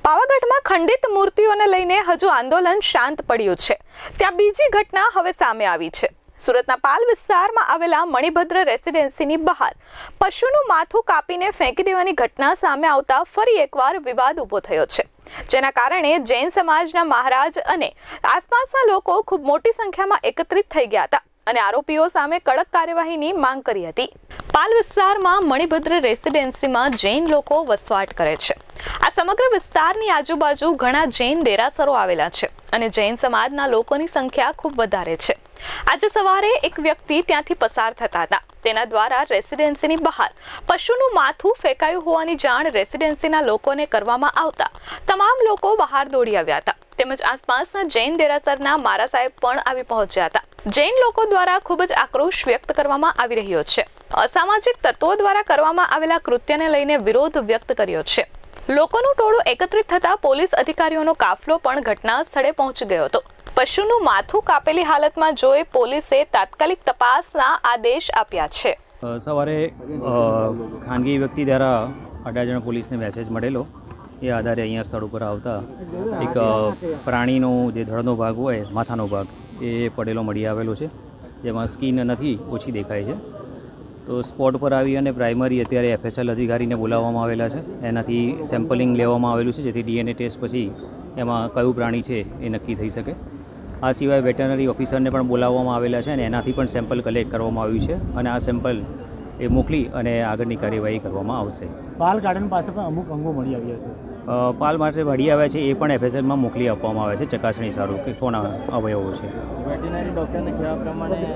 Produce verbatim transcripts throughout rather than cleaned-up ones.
પાવાગઢમાં ખંડિત મૂર્તિઓને લઈને હજુ આંદોલન શાંત પડ્યું છે, ત્યાં બીજી ઘટના હવે સામે આવી છે। સુરતના પાલ વિસ્તારમાં આવેલા મણિભદ્ર રેસિડેન્સીની બહાર પશુનું માથું કાપીને ફેંકી દેવાની ઘટના સામે આવતા ફરી એકવાર વિવાદ ઊભો થયો છે, જેના કારણે જૈન સમાજના મહારાજ અને આસપાસના લોકો ખૂબ મોટી સંખ્યામાં એકત્રિત થઈ ગયા હતા અને આરોપીઓ સામે કડક કાર્યવાહીની માંગ કરી હતી। પાલ વિસ્તારમાં મણિભદ્ર રેસિડેન્સીમાં જૈન લોકો વસવાટ કરે છે। આ સમગ્ર વિસ્તારની આજુબાજુ ઘણા જૈન દેરાસરો આવેલા છે અને જૈન સમાજના લોકોની સંખ્યા ખૂબ વધારે છે। આજે સવારે એક વ્યક્તિ ત્યાંથી પસાર થતા હતા, તેના દ્વારા રેસિડેન્સીની બહાર પશુનું માથું ફેંકાયું હોવાની જાણ રેસિડેન્સીના લોકોને કરવામાં આવતા તમામ લોકો બહાર દોડી આવ્યા હતા, તેમજ આસપાસના જૈન દેરાસરના મારા સાહેબ પણ આવી પહોંચ્યા હતા। જૈન લોકો દ્વારા ખૂબ જ આક્રોશ વ્યક્ત કરવામાં આવી રહ્યો છે। અસામાજિક તત્વો દ્વારા કરવામાં આવેલા કૃત્યને લઈને વિરોધ વ્યક્ત કર્યો છે। લોકોનું ટોળું એકત્રિત થતા પોલીસ અધિકારીઓનો કાફલો પણ ઘટના સ્થળે પહોંચી ગયો હતો। પશુનું માથું કાપેલી હાલતમાં જોઈ પોલીસે તાત્કાલિક તપાસના આદેશ આપ્યા છે। સવારે ખાનગી વ્યક્તિ દ્વારા અડાજણ પોલીસને મેસેજ મળેલો, એ આધારે અહીંયા સ્થળ ઉપર આવતા એક પ્રાણીનો જે ધડનો ભાગ હોય, માથાનો ભાગ એ પડેલો મળી આવેલો છે, જેમાં સ્કિન નથી, ઓછી દેખાય છે। તો સ્પોટ પર આવી અને પ્રાઇમરી અત્યારે એફએસએલ અધિકારીને બોલાવવામાં આવેલા છે, એનાથી સેમ્પલિંગ લેવામાં આવેલું છે, જેથી ડીએનએ ટેસ્ટ પછી એમાં કયું પ્રાણી છે એ નક્કી થઈ શકે। આ સિવાય વેટરનરી ઓફિસરને પણ બોલાવવામાં આવેલા છે અને એનાથી પણ સેમ્પલ કલેક્ટ કરવામાં આવ્યું છે અને આ સેમ્પલ એ મોકલી અને આગળની કાર્યવાહી કરવામાં આવશે। પાલ ગાર્ડન પાસે પણ અમુક અંગો મળી આવ્યા છે। પાલ માટે મળી આવ્યા છે, એ પણ એફએસએલમાં મોકલી આપવામાં આવે છે ચકાસણી સારું કે કોના અવયવો છે। વેટરનરી ડૉક્ટરને કહેવા પ્રમાણે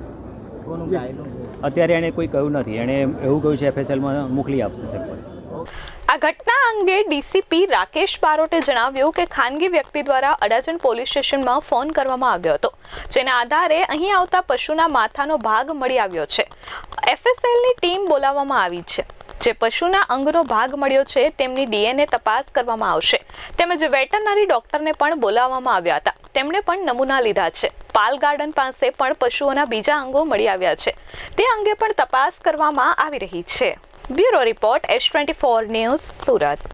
અત્યારે એણે કોઈ કહ્યું નથી, એણે એવું કહ્યું છે એફએસએલમાં મોકલી આપશે સેમ્પલ। આ ઘટના અંગે ડીસીપી રાકેશ બારોટે જણાવ્યું કે ખાનગી વ્યક્તિ દ્વારા અડાજણ પોલીસ સ્ટેશનમાં ફોન કરવામાં આવ્યો હતો, જેના આધારે અહીં આવતા પશુના માથાનો ભાગ મળી આવ્યો છે। એફએસએલની ટીમ બોલાવવામાં આવી છે, જે પશુના અંગનો ભાગ મળ્યો છે તેમની ડીએનએ તપાસ કરવામાં આવશે, તેમજ વેટરનરી ડોક્ટરને પણ બોલાવવામાં આવ્યા હતા, તેમણે પણ નમૂના લીધા છે। પાલ ગાર્ડન પાસે પણ પશુઓના બીજા અંગો મળી આવ્યા છે, તે અંગે પણ તપાસ કરવામાં આવી રહી છે। Bureau report S twenty four news, Surat.